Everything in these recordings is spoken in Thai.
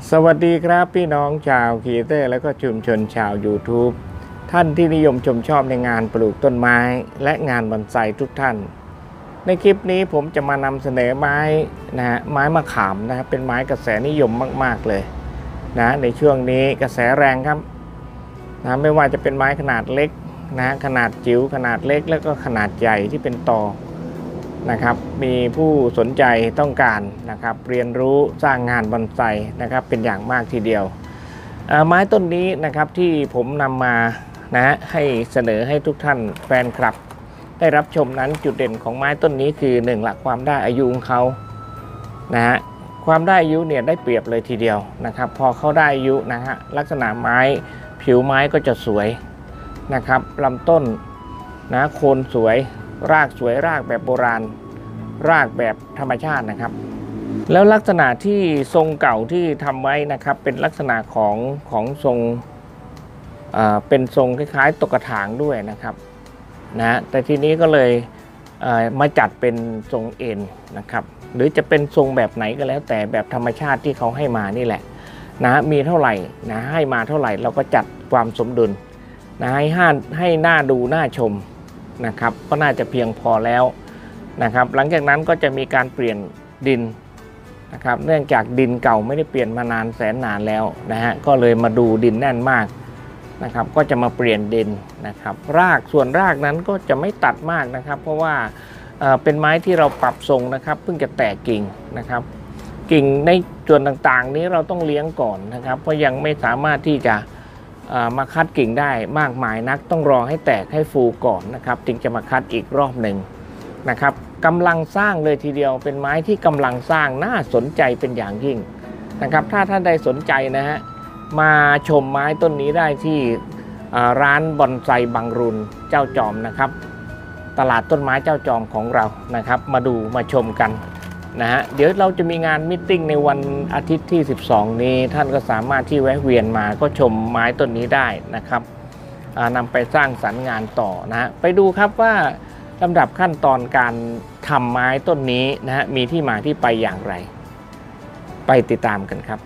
สวัสดีครับพี่น้องชาวครีเอเตอร์และก็ชุมชนชาว YouTube ท่านที่นิยมชมชอบในงานปลูกต้นไม้และงานบอนไซทุกท่าน ในคลิปนี้ผมจะมานำเสนอไม้ไม้มะขามนะครับเป็นไม้กระแสนิยมมากๆเลยในช่วงนี้กระแสแรงครับไม่ว่าจะเป็นไม้ขนาดเล็กขนาดจิ๋วขนาดเล็กแล้วก็ขนาดใหญ่ที่เป็นตอนะครับมีผู้สนใจต้องการนะครับเรียนรู้สร้างงานบอนไซนะครับเป็นอย่างมากทีเดียวไม้ต้นนี้นะครับที่ผมนำมาให้เสนอให้ทุกท่านแฟนคลับได้รับชมนั้นจุดเด่นของไม้ต้นนี้คือ1หลักความได้อายุของเขาความได้อายุเนี่ยได้เปรียบเลยทีเดียวนะครับพอเขาได้อายุลักษณะไม้ผิวไม้ก็จะสวยนะครับลำต้นโคนสวยรากสวยรากแบบโบราณรากแบบธรรมชาตินะครับแล้วลักษณะที่ทรงเก่าที่ทำไว้นะครับเป็นลักษณะของทรงเป็นทรงคล้ายๆตกกระถางด้วยนะครับแต่ทีนี้ก็เลยมาจัดเป็นทรงเอ็นนะครับหรือจะเป็นทรงแบบไหนก็แล้วแต่แบบธรรมชาติที่เขาให้มานี่แหละมีเท่าไหร่ให้มาเท่าไหร่เราก็จัดความสมดุลให้หน้าดูหน้าชมนะครับก็น่าจะเพียงพอแล้วนะครับหลังจากนั้นก็จะมีการเปลี่ยนดินนะครับเนื่องจากดินเก่าไม่ได้เปลี่ยนมานานแสนนานแล้วก็เลยมาดูดินแน่นมากนะครับก็จะมาเปลี่ยนดินนะครับส่วนรากนั้นก็จะไม่ตัดมากนะครับเพราะว่าเป็นไม้ที่เราปรับทรงนะครับเพิ่งจะแตกกิ่งนะครับกิ่งในส่วนต่างๆนี้เราต้องเลี้ยงก่อนนะครับเพราะยังไม่สามารถที่จะมาคัดกิ่งได้มากมายนักต้องรอให้แตกให้ฟูก่อนนะครับจึงจะมาคัดอีกรอบหนึ่งนะครับกำลังสร้างเลยทีเดียวเป็นไม้ที่กำลังสร้างน่าสนใจเป็นอย่างยิ่งนะครับถ้าท่านใดสนใจมาชมไม้ต้นนี้ได้ที่ร้านบอนไซบางรุนเจ้าจอมนะครับตลาดต้นไม้เจ้าจอมของเรานะครับมาชมกันเดี๋ยวเราจะมีงานมิทติ้งในวันอาทิตย์ที่12นี้ท่านก็สามารถที่แวะเวียนมาก็ชมไม้ต้นนี้ได้นะครับนำไปสร้างสรรค์งานต่อไปดูครับว่าลำดับขั้นตอนการทำไม้ต้นนี้มีที่มาที่ไปอย่างไรไปติดตามกันครับ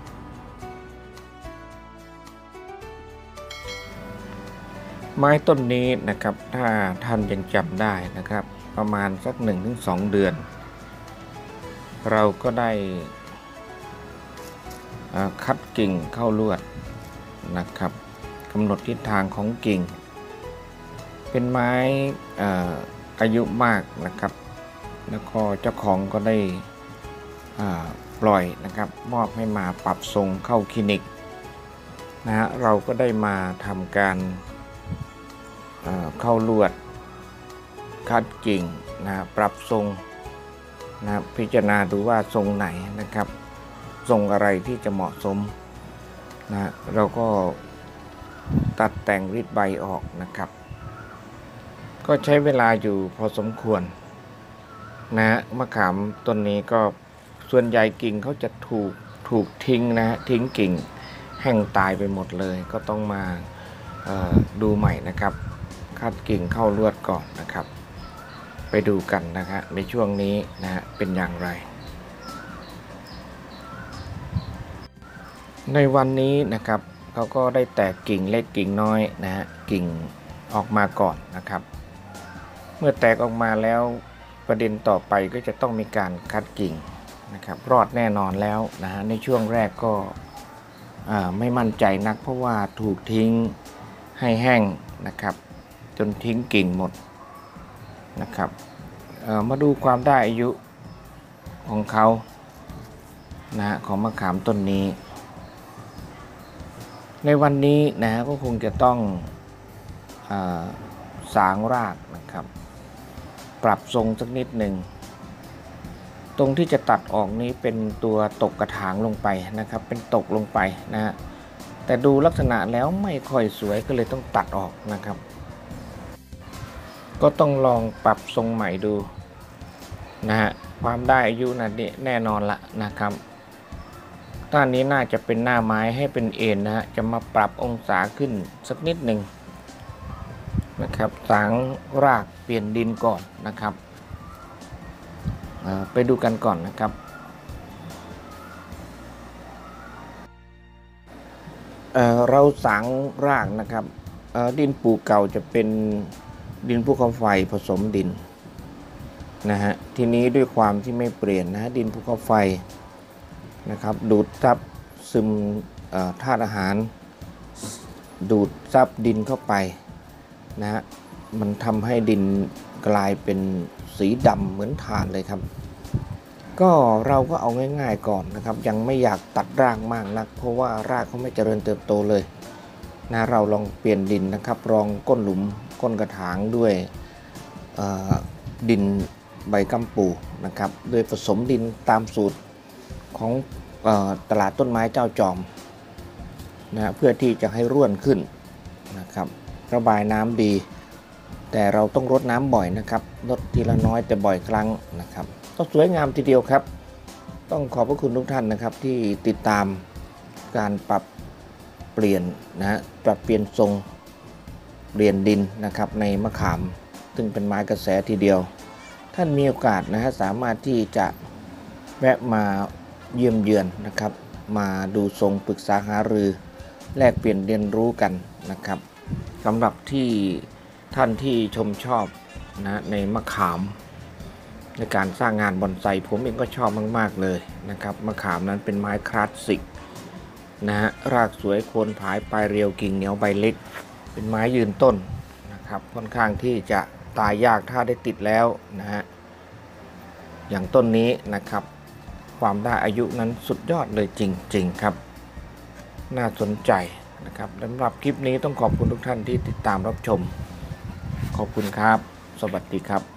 ไม้ต้นนี้นะครับถ้าท่านยังจำได้นะครับประมาณสัก 1-2 เดือนเราก็ได้คัดกิ่งเข้าลวดนะครับกำหนดทิศทางของกิ่งเป็นไม้อายุมากนะครับแล้วก็เจ้าของก็ได้ปล่อยนะครับมอบให้มาปรับทรงเข้าคลินิกเราก็ได้มาทำการเข้าลวดคัดกิ่งปรับทรงพิจารณาดูว่าทรงไหนนะครับทรงอะไรที่จะเหมาะสมเราก็ตัดแต่งริดใบออกนะครับก็ใช้เวลาอยู่พอสมควรมะขามต้นนี้ก็ส่วนใหญ่กิ่งเขาจะถูกทิ้งทิ้งกิ่งแห้งตายไปหมดเลยก็ต้องมาดูใหม่นะครับคัดกิ่งเข้าลวดก่อนนะครับไปดูกันนะครับในช่วงนี้เป็นอย่างไรในวันนี้นะครับเขาก็ได้แตกกิ่งเล็กกิ่งน้อยกิ่งออกมาก่อนนะครับเมื่อแตกออกมาแล้วประเด็นต่อไปก็จะต้องมีการคัดกิ่งนะครับรอดแน่นอนแล้วในช่วงแรกก็ไม่มั่นใจนักเพราะว่าถูกทิ้งให้แห้งนะครับจนทิ้งกิ่งหมดนะครับมาดูความได้อายุของเขาของมะขามต้นนี้ในวันนี้ก็คงจะต้องสางรากนะครับปรับทรงสักนิดหนึ่งตรงที่จะตัดออกนี้เป็นตัวตกกระถางลงไปนะครับเป็นตกลงไปแต่ดูลักษณะแล้วไม่ค่อยสวยก็เลยต้องตัดออกนะครับก็ต้องลองปรับทรงใหม่ดูความได้อายุแน่นอนละนะครับด้านนี้น่าจะเป็นหน้าไม้ให้เป็นเอ็นจะมาปรับองศาขึ้นสักนิดหนึ่งนะครับสางรากเปลี่ยนดินก่อนนะครับไปดูกันก่อนนะครับเราสางรากนะครับดินปูเก่าจะเป็นดินภูเขาไฟผสมดินนะฮะทีนี้ด้วยความที่ไม่เปลี่ยนนะฮะดินภูเขาไฟนะครับดูดซับซึมธาตุอาหารดูดซับดินเข้าไปนะฮะมันทำให้ดินกลายเป็นสีดำเหมือนถ่านเลยครับก็เราก็เอาง่ายๆก่อนนะครับยังไม่อยากตัดรากมากนักเพราะว่ารากเขาไม่เจริญเติบโตเลยนะเราลองเปลี่ยนดินนะครับรองก้นหลุมก้นกระถางด้วยดินใบกัมปูนะครับโดยผสมดินตามสูตรของตลาดต้นไม้เจ้าจอมนะเพื่อที่จะให้ร่วนขึ้นนะครับระบายน้ำดีแต่เราต้องรดน้ำบ่อยนะครับรดทีละน้อยแต่บ่อยครั้งนะครับก็สวยงามทีเดียวครับต้องขอบพระคุณทุกท่านนะครับที่ติดตามการปรับเปลี่ยนนะปรับเปลี่ยนทรงเปลี่ยนดินนะครับในมะขามซึ่งเป็นไม้กระแสทีเดียวท่านมีโอกาสนะฮะสามารถที่จะแวะมาเยี่ยมเยือนนะครับมาดูทรงปรึกษาหารือแลกเปลี่ยนเรียนรู้กันนะครับสำหรับที่ท่านที่ชมชอบนะในมะขามในการสร้างงานบอนไซผมเองก็ชอบมากๆเลยนะครับมะขามนั้นเป็นไม้คลาสสิกนะฮะรากสวยโคนผายปลายเรียวกิ่งเหนียวใบเล็กเป็นไม้ยืนต้นนะครับค่อนข้างที่จะตายยากถ้าได้ติดแล้วนะฮะอย่างต้นนี้นะครับความได้อายุนั้นสุดยอดเลยจริงๆครับน่าสนใจนะครับสำหรับคลิปนี้ต้องขอบคุณทุกท่านที่ติดตามรับชมขอบคุณครับสวัสดีครับ